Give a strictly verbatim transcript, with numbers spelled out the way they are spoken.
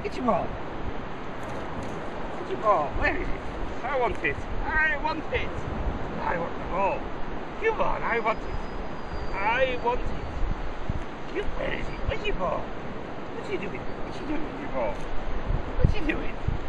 Get your ball. Get your ball. Where is it? I want it. I want it. I want the ball. Come on, I want it. I want it. You, where is it? Where's your ball? What's he doing? What's he doing with your ball? What's he doing?